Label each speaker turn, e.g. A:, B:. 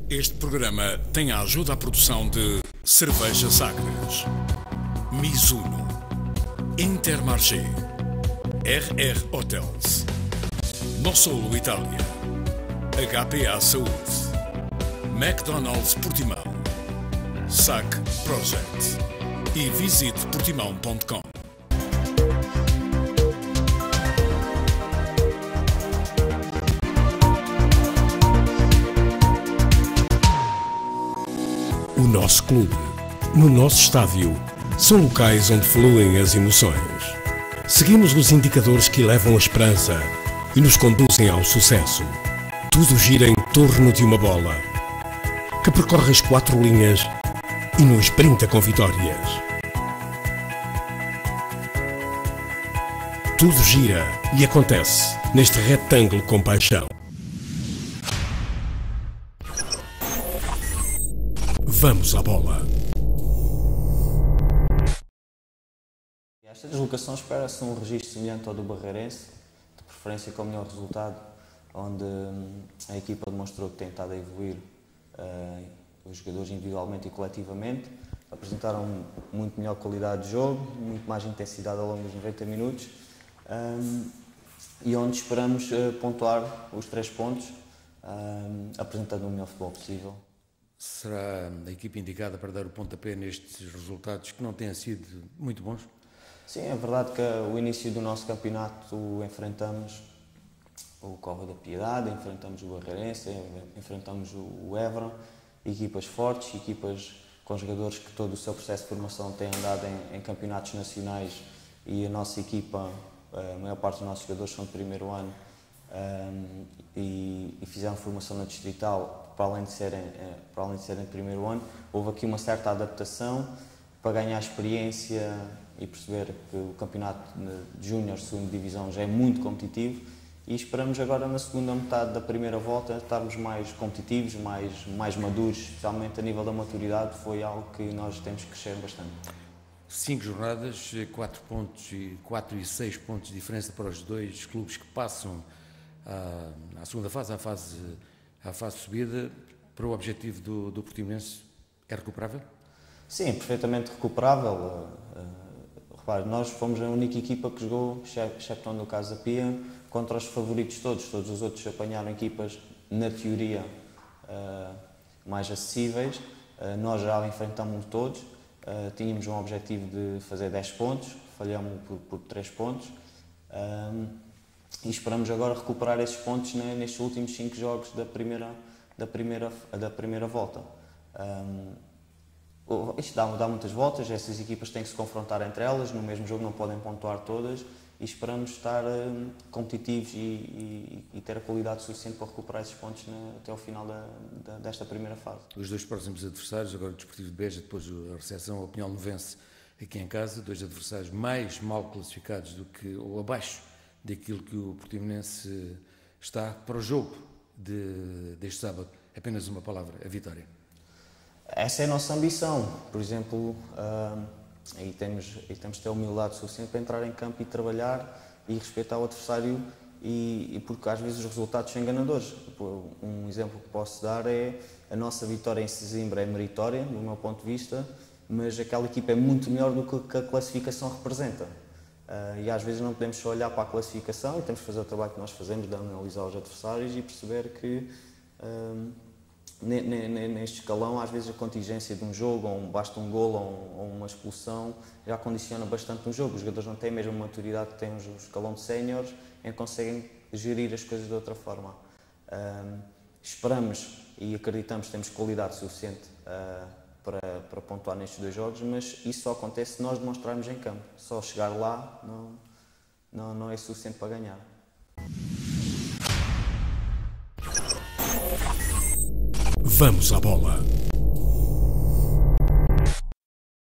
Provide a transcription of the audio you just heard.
A: Este programa tem a ajuda à produção de Cerveja Sagres, Mizuno, Intermarché, RR Hotels, Nossolo Itália, HPA Saúde, McDonald's Portimão, SAC Project e visite portimão.com. O nosso clube, no nosso estádio, são locais onde fluem as emoções. Seguimos os indicadores que levam a esperança e nos conduzem ao sucesso. Tudo gira em torno de uma bola, que percorre as 4 linhas e nos brinda com vitórias. Tudo gira e acontece neste retângulo com paixão. Vamos à bola.
B: Esta deslocação espera-se um registro semelhante ao do Barreirense, de preferência com o melhor resultado, onde a equipa demonstrou que tem estado a evoluir os jogadores individualmente e coletivamente, apresentaram muito melhor qualidade de jogo, muito mais intensidade ao longo dos 90 minutos e onde esperamos pontuar os 3 pontos, apresentando o melhor futebol possível.
C: Será a equipa indicada para dar o pontapé nestes resultados que não têm sido muito bons?
B: Sim, é verdade que o início do nosso campeonato enfrentamos o Cova da Piedade, enfrentamos o Barreirense, enfrentamos o Évora, equipas fortes, equipas com jogadores que todo o seu processo de formação tem andado em campeonatos nacionais e a nossa equipa, a maior parte dos nossos jogadores são de primeiro ano e fizeram formação na Distrital. Para além de serem de primeiro ano, houve aqui uma certa adaptação para ganhar experiência e perceber que o campeonato de Júnior, segunda divisão, já é muito competitivo e esperamos agora na segunda metade da primeira volta estarmos mais competitivos, mais maduros, especialmente a nível da maturidade, foi algo que nós temos que crescer bastante.
C: 5 jornadas, 4 pontos, 4 e 6 pontos de diferença para os dois clubes que passam à segunda fase, à fase de subida. Para o objetivo do Portimonense, é recuperável?
B: Sim, perfeitamente recuperável. Repare, nós fomos a única equipa que jogou, exceptuando o Casa Pia, contra os favoritos todos os outros apanharam equipas, na teoria, mais acessíveis. Nós já enfrentamos todos, tínhamos um objetivo de fazer 10 pontos, falhamos por 3 pontos. E esperamos agora recuperar esses pontos nestes últimos 5 jogos da primeira volta. Isto dá muitas voltas, essas equipas têm que se confrontar entre elas, no mesmo jogo não podem pontuar todas e esperamos estar competitivos e ter a qualidade suficiente para recuperar esses pontos até ao final desta primeira fase.
C: Os 2 próximos adversários, agora o Desportivo de Beja, depois a recepção ao Pinhal Novense aqui em casa, 2 adversários mais mal classificados do que, ou abaixo daquilo que o Portimonense está para o jogo deste sábado. Apenas uma palavra, a vitória.
B: Essa é a nossa ambição. Por exemplo, aí temos de ter humildade suficiente para entrar em campo e trabalhar e respeitar o adversário e porque às vezes os resultados são enganadores. Um exemplo que posso dar é a nossa vitória em Sesimbra é meritória, do meu ponto de vista, mas aquela equipa é muito melhor do que a classificação representa. E às vezes não podemos só olhar para a classificação e temos que fazer o trabalho que nós fazemos de analisar os adversários e perceber que neste escalão às vezes a contingência de um jogo, ou basta um golo ou uma expulsão, já condiciona bastante um jogo. Os jogadores não têm a mesma maturidade que temos o escalão de séniores em que conseguem gerir as coisas de outra forma. Esperamos e acreditamos que temos qualidade suficiente para pontuar nestes 2 jogos, mas isso só acontece se nós demonstrarmos em campo. Só chegar lá não é suficiente para ganhar.
A: Vamos à bola.